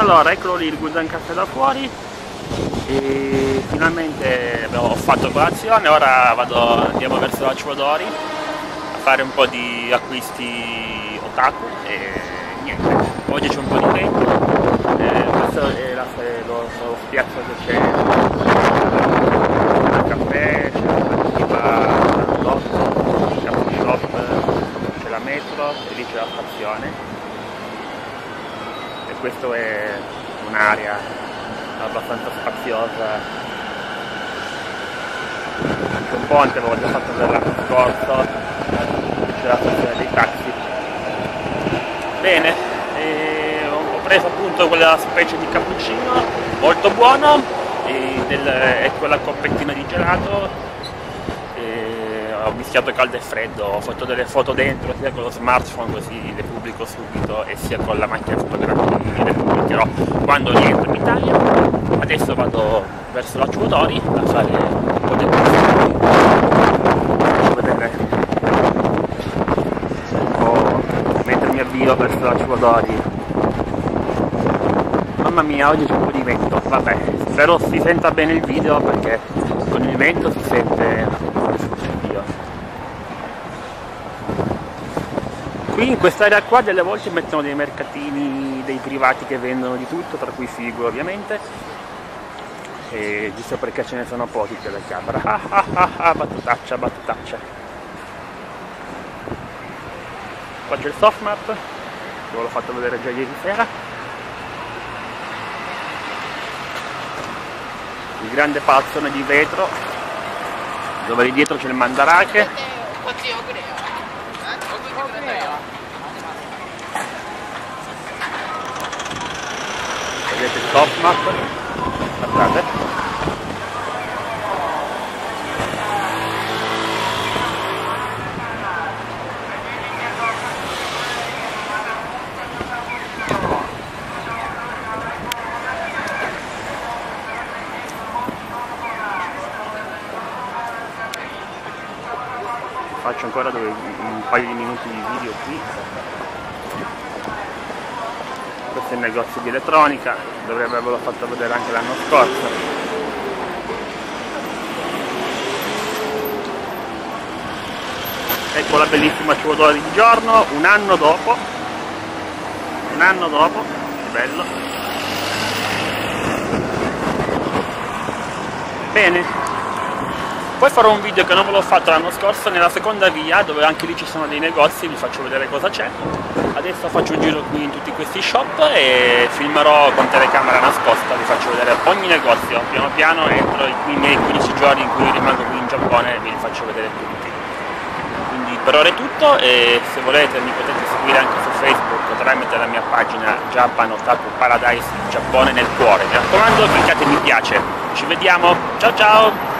Allora, eccolo lì il Guldan Caffè da fuori e finalmente ho fatto colazione. Ora andiamo verso la Chuodori a fare un po' di acquisti otaku e niente, oggi c'è un po' di vento, questo è lo spiazzo che c'è al caffè, c'è l'Otto, il caffè shop, c'è la metro e lì c'è la stazione. E questa è un'area abbastanza spaziosa, c'è un ponte, l'ho già fatto vedere l'anno scorso, c'è la stazione dei taxi. Bene, ho preso appunto quella specie di cappuccino molto buono e quella coppettina di gelato. Ho mischiato caldo e freddo, ho fatto delle foto dentro sia con lo smartphone così le pubblico subito e sia con la macchina fotografica le pubblicherò quando rientro in Italia. Adesso vado verso la Chuodori a fare un po' di acquisti, faccio vedere un po' mentre mi avvio verso la Chuodori. Mamma mia, oggi c'è un po' di vento, vabbè, spero si senta bene il video perché con il vento si sente. Qui in quest'area qua delle volte mettono dei mercatini, dei privati che vendono di tutto, tra cui figo ovviamente, e giusto perché ce ne sono pochi telecamera, battutaccia, battutaccia. Qua c'è il Softmart, che ve l'ho fatto vedere già ieri sera, il grande palazzone di vetro, dove lì dietro c'è il Mandarake. Vedete il Softmart, guardate. Faccio ancora un paio di minuti di video qui. Questo è il negozio di elettronica, dovrebbe averlo fatto vedere anche l'anno scorso. Ecco la bellissima Chuodori di giorno, un anno dopo, che bello. Bene. Poi farò un video che non ve l'ho fatto l'anno scorso nella seconda via, dove anche lì ci sono dei negozi, vi faccio vedere cosa c'è. Adesso faccio un giro qui in tutti questi shop e filmerò con telecamera nascosta, vi faccio vedere ogni negozio, piano piano entro i miei 15 giorni in cui rimango qui in Giappone vi li faccio vedere tutti. Quindi per ora è tutto e se volete mi potete seguire anche su Facebook tramite la mia pagina Japan Otaku Paradise Giappone nel cuore. Mi raccomando, cliccate mi piace. Ci vediamo, ciao ciao!